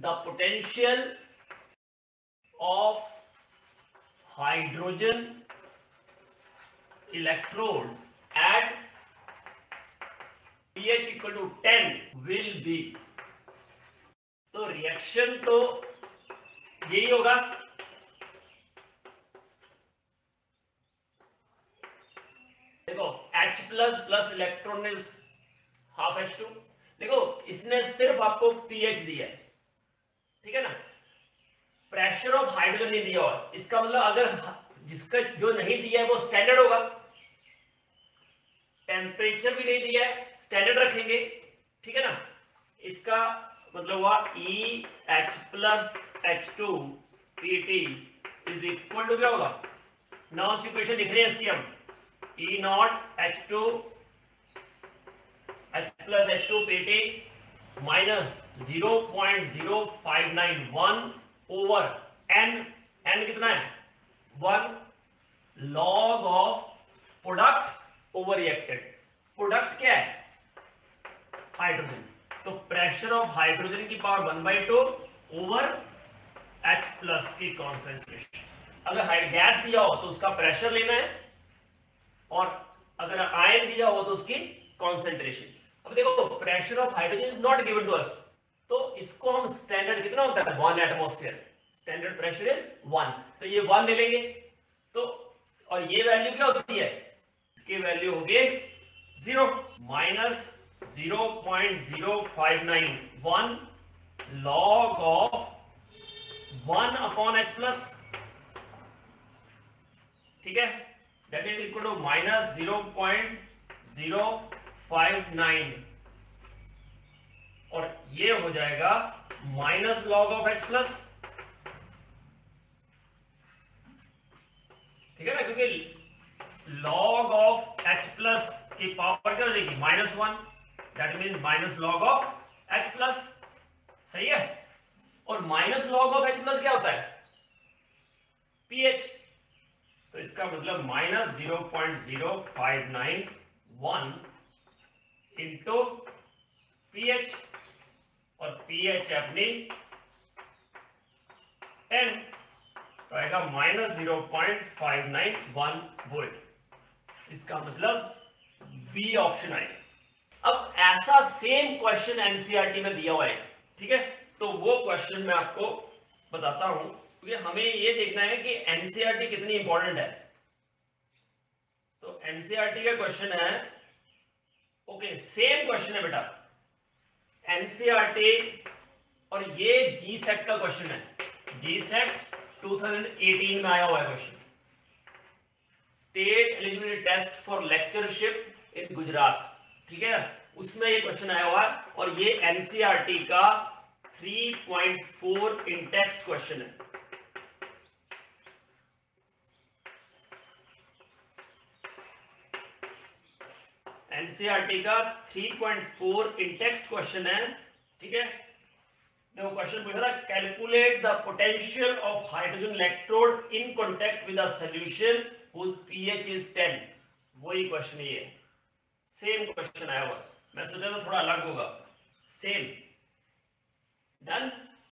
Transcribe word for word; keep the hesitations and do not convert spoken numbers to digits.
The potential of hydrogen electrode at pH equal to ten will be. तो reaction तो यही होगा, देखो H plus plus electron is half H two. देखो इसने सिर्फ आपको pH दिया है, ठीक है ना, प्रेशर ऑफ हाइड्रोजन नहीं दिया। और इसका मतलब अगर जिसका जो नहीं दिया है वो स्टैंडर्ड होगा, टेम्परेचर भी नहीं दिया है स्टैंडर्ड रखेंगे, ठीक है ना। इसका मतलब हुआ E H plus H two P T is equal to क्या होगा, नॉन इक्वेशन लिख रहे हैं इसकी हम, E naught H two H plus H two P T minus zero point zero five nine one over N, N कितना है one, log of product over reacted. Product क्या है हाइड्रोजन, तो प्रेशर ऑफ हाइड्रोजन की power one by two over H plus की concentration. अगर gas दिया हो तो उसका प्रेशर लेना है, और अगर आयन दिया हो तो उसकी कॉन्सेंट्रेशन। अब देखो pressure of hydrogen is not given to us, तो इसको हम स्टैंडर्ड कितना होता है one atmosphere, standard pressure is one, तो ये वन ले लेंगे। तो और ये वैल्यू क्या होती है, इसकी वैल्यू होगी zero, minus zero point zero five nine one log of one upon H plus, ठीक है, that is equal to minus zero point zero five nine, और ये हो जाएगा minus log of H plus, ठीक है ना, क्योंकि लॉग ऑफ एच प्लस की पावर क्या हो जाएगी minus one, that means minus log of H plus, सही है। और minus log of H plus क्या होता है पीएच, तो इसका मतलब minus zero point zero five nine one into pH, और पीएच अपनी टेन, तो आएगा minus zero point five nine one volt. इसका मतलब बी ऑप्शन आएगा। अब ऐसा सेम क्वेश्चन एनसीईआरटी में दिया हुआ है, ठीक है, तो वो क्वेश्चन मैं आपको बताता हूं, क्योंकि हमें ये देखना है कि एनसीईआरटी कितनी इंपॉर्टेंट है। तो एनसीईआरटी का क्वेश्चन है, ओके सेम क्वेश्चन है बेटा एनसीईआरटी, और ये जी सेट का क्वेश्चन है, G set two thousand eighteen में आया हुआ है question, state eligibility test for lectureship in Gujarat, ठीक है, उसमें ये क्वेश्चन आया हुआ है, और ये एनसीईआरटी का three point four in text question है। एनसीईआरटी का three point four in text question है, ठीक है। देखो क्वेश्चन पूछा था, calculate the potential of hydrogen electrode in contact with a solution whose pH is ten, वही क्वेश्चन ये सेम क्वेश्चन आया हुआ, मैं सोचा था थोड़ा अलग होगा, सेम डन।